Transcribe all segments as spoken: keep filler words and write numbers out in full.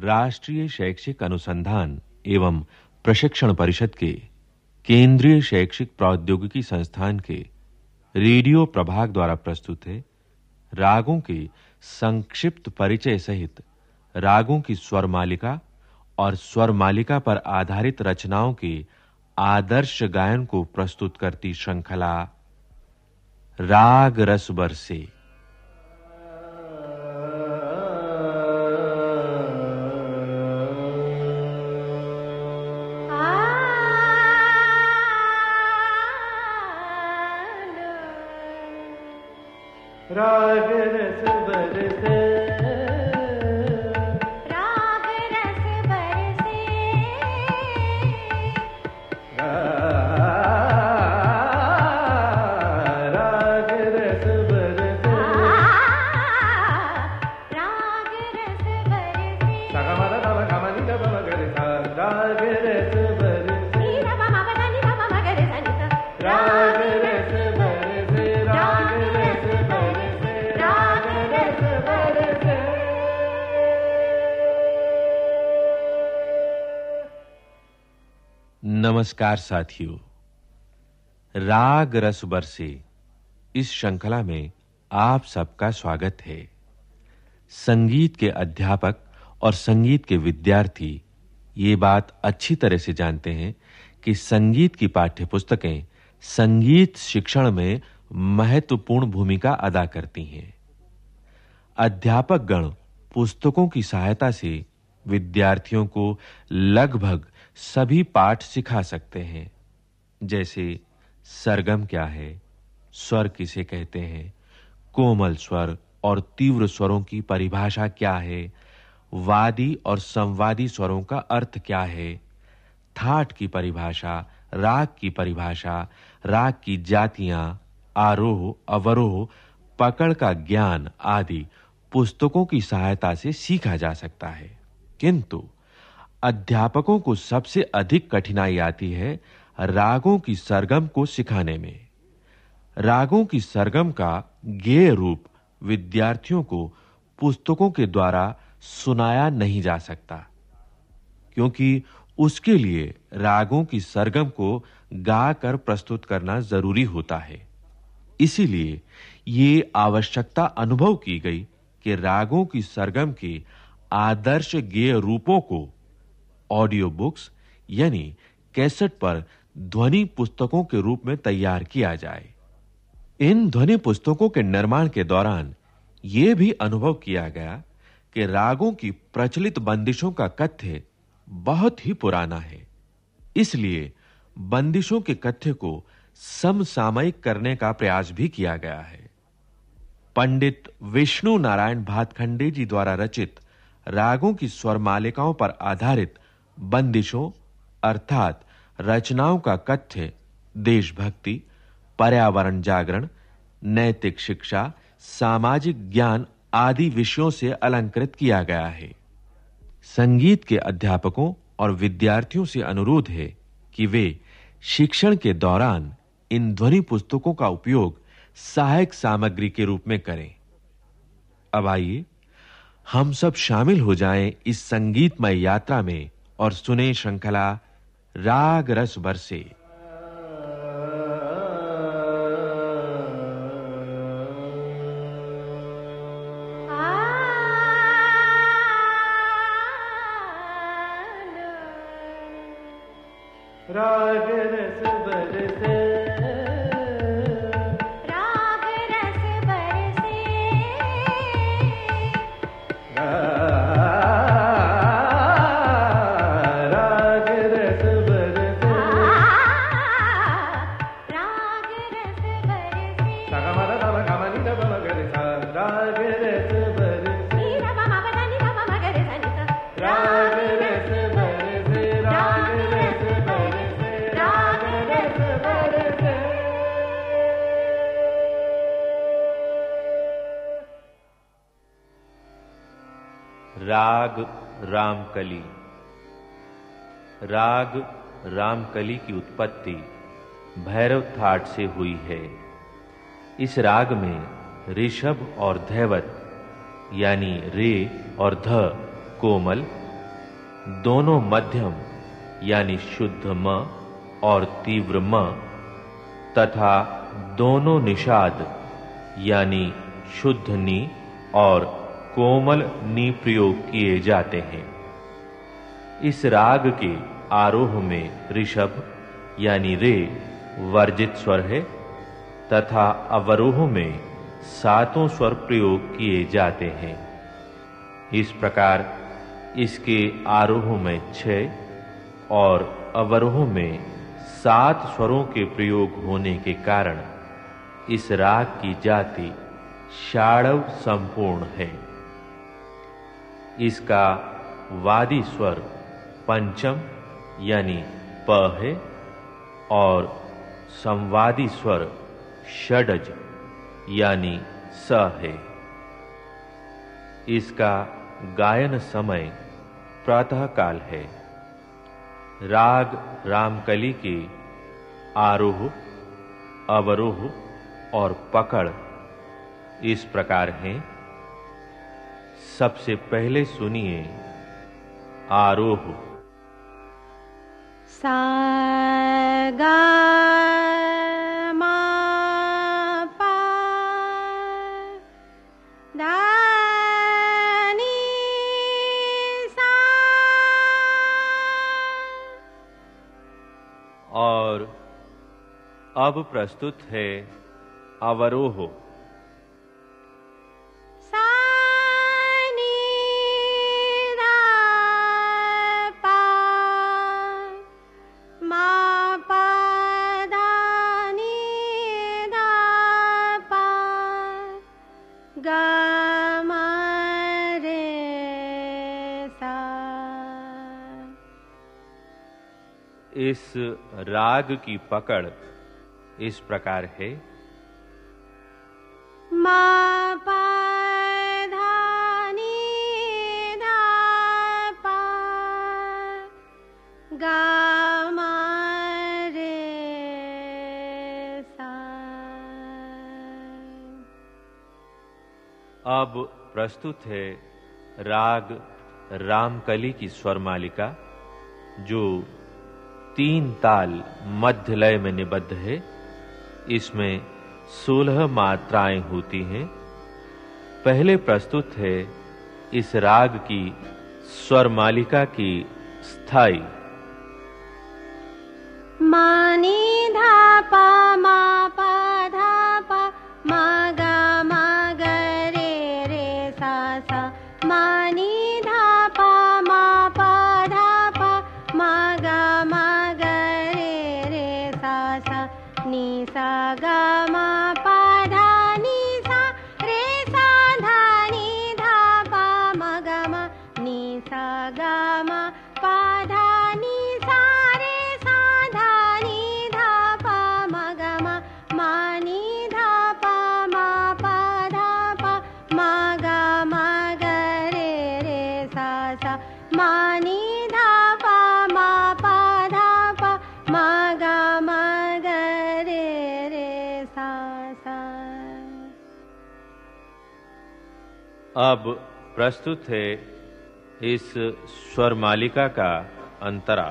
राष्ट्रीय शैक्षिक अनुसंधान एवं प्रशिक्षण परिषद के केंद्रीय शैक्षिक प्रौद्योगिकी संस्थान के रेडियो प्रभाग द्वारा प्रस्तुत है रागों के संक्षिप्त परिचय सहित रागों की स्वर मालिका और स्वर मालिका पर आधारित रचनाओं के आदर्श गायन को प्रस्तुत करती श्रृंखला राग रस बरसे। राग रस बरसे, राग रस बरसे, राग रस बरसे, राग रस बरसे। सगमद तव गमनित तव गरिता, राग रस बरसे, नीरव ममद निरव मगर सनिता, राग रस बरसे, राग रस बरसे, राग रस बरसे। नमस्कार साथियों, राग रस बरसे इस श्रृंखला में आप सबका स्वागत है। संगीत के अध्यापक और संगीत के विद्यार्थी ये बात अच्छी तरह से जानते हैं कि संगीत की पाठ्यपुस्तकें संगीत शिक्षण में महत्वपूर्ण भूमिका अदा करती हैं। अध्यापक गण पुस्तकों की सहायता से विद्यार्थियों को लगभग सभी पाठ सिखा सकते हैं, जैसे सरगम क्या है, स्वर किसे कहते हैं, कोमल स्वर और तीव्र स्वरों की परिभाषा क्या है, वादी और संवादी स्वरों का अर्थ क्या है, थाट की परिभाषा, राग की परिभाषा, राग की जातियां, आरोह, अवरोह, पकड़ का ज्ञान आदि पुस्तकों की सहायता से सीखा जा सकता है। किंतु अध्यापकों को सबसे अधिक कठिनाई आती है रागों की सरगम को सिखाने में। रागों की सरगम का गेय रूप विद्यार्थियों को पुस्तकों के द्वारा सुनाया नहीं जा सकता, क्योंकि उसके लिए रागों की सरगम को गाकर प्रस्तुत करना जरूरी होता है। इसीलिए ये आवश्यकता अनुभव की गई कि रागों की सरगम के आदर्श गेय रूपों को ऑडियो बुक्स यानी कैसेट पर ध्वनि पुस्तकों के रूप में तैयार किया जाए। इन ध्वनि पुस्तकों के निर्माण के दौरान यह भी अनुभव किया गया कि रागों की प्रचलित बंदिशों का कथ्य बहुत ही पुराना है। इसलिए बंदिशों के कथ्य को समसामयिक करने का प्रयास भी किया गया है। पंडित विष्णु नारायण भातखंडे जी द्वारा रचित रागों की स्वर मालिकाओं पर आधारित बंदिशों अर्थात रचनाओं का कथ्य देशभक्ति, पर्यावरण जागरण, नैतिक शिक्षा, सामाजिक ज्ञान आदि विषयों से अलंकृत किया गया है। संगीत के अध्यापकों और विद्यार्थियों से अनुरोध है कि वे शिक्षण के दौरान इन ध्वनि पुस्तकों का उपयोग सहायक सामग्री के रूप में करें। अब आइए हम सब शामिल हो जाएं इस संगीतमय यात्रा में और सुने श्रृंखला राग रस बरसे। राग रस बरसे, राग रस बरसे, राग रस बरसे, राग रस बरसे। सगमद तव गमनित तव गरिता, राग रस बरसे, नीरव ममद निरव मगर सनिता, राग रस बरसे, राग रस बरसे, राग रस बरसे। राग रामकली। राग रामकली की उत्पत्ति भैरव थाट से हुई है। इस राग में ऋषभ और धैवत यानी रे और ध कोमल दोनों मध्यम यानी शुद्ध म और तीव्र म तथा दोनों निषाद यानी शुद्ध नी और कोमल नी प्रयोग किए जाते हैं। इस राग के आरोह में ऋषभ यानी रे वर्जित स्वर है तथा अवरोह में सातों स्वर प्रयोग किए जाते हैं। इस प्रकार इसके आरोह में छह और अवरोह में सात स्वरों के प्रयोग होने के कारण इस राग की जाति षाडव संपूर्ण है। इसका वादी स्वर पंचम यानी प है और संवादी स्वर षडज यानी स है। इसका गायन समय प्रातः काल है। राग रामकली के आरोह, अवरोह और पकड़ इस प्रकार हैं। सबसे पहले सुनिए आरोह। सा गा मा पा धा नी सा। और अब प्रस्तुत है अवरोह। इस राग की पकड़ इस प्रकार है। मा पा धा नी धा पा गा मा रे सा। अब प्रस्तुत है राग रामकली की स्वर मालिका जो तीन ताल मध्य लय में निबद्ध है। इसमें सोलह मात्राएं होती हैं। पहले प्रस्तुत है इस राग की स्वर मालिका की स्थाई। मा नी धा पा मा पा धा पा मा गा मा ग रे रे सा सा। मा नी धा पा मा पा धा पा मा गा मा नी सा गा मा पा धा नी सा रे सा धा नी धा पा मा गा मा नी सा गा मा पा धा नी सा रे सा धा नी धा पा मा गा मा मा नी धा पा मा पा धा पा मा गा मा ग रे रे सा सा। मा नी धा पा मा पा धा पा मा गा मा अब प्रस्तुत है इस स्वर मालिका का अंतरा।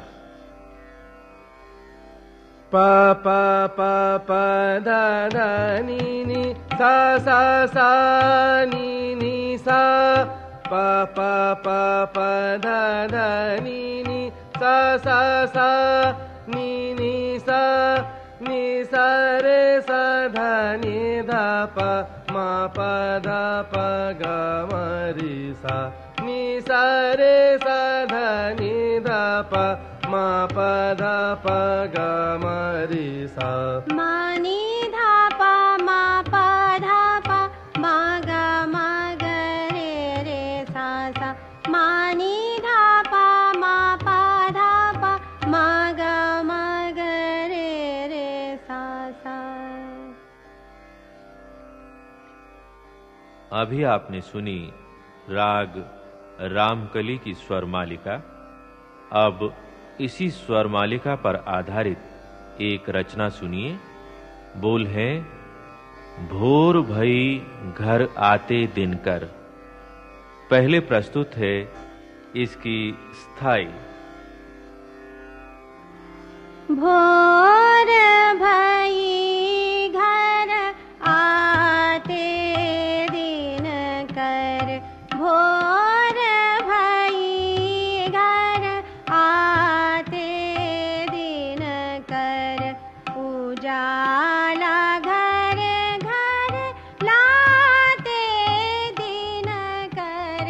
प प प प ध ध नी नी सा सा सा नी नी सा। प प प प ध ध नी नी सा सा सा नी नी सा। नी सा रे सा ध नी धा प मा प धा प ग म रि सा। नी सा रे सा ध नी धा प मा प धा प ग म रि सा। मा नी धा पा मा पा धा पा मा गा मा ग रे रे सा सा। मा नी धा पा मा पा धा पा मा गा मा ग रे रे सा सा। अभी आपने सुनी राग रामकली की स्वर मालिका। अब इसी स्वर मालिका पर आधारित एक रचना सुनिए। बोल है भोर भई घर आते दिनकर। पहले प्रस्तुत है इसकी स्थाई। भोर भई घर आते दिन कर, भोर भई घर आते दिन कर, उजाला घर घर लाते दिन कर,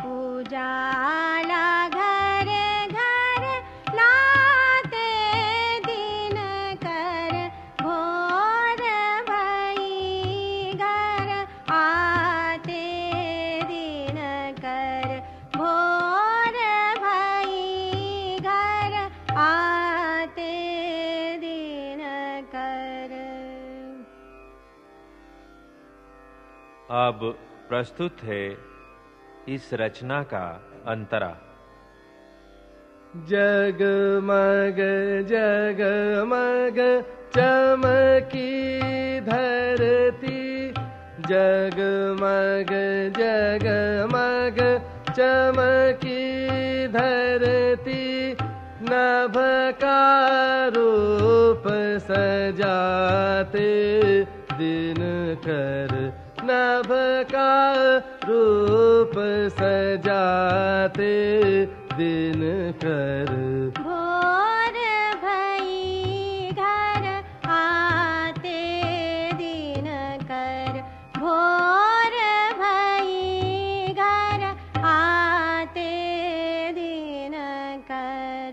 उजाला घर घर लाते दिन कर, भोर भई घर आते दिन कर, भोर भई घर आते दिन कर। अब प्रस्तुत है इस रचना का अंतरा। जगमग जगमग चमकी धरती, जगमग जगमग चमकी धरती, नभ का रूप सजाते दिन कर, नभ का रूप सजाते दिन कर, भोर भई घर आते दिन कर, भोर भई घर आते दिन कर।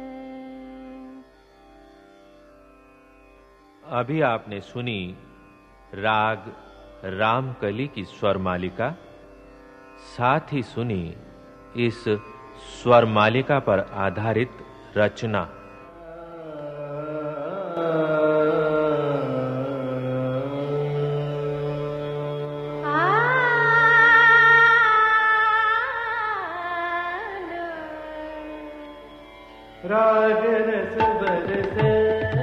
अभी आपने सुनी राग रामकली की स्वर मालिका, साथ ही सुनी इस स्वर मालिका पर आधारित रचना। राग रस बरसे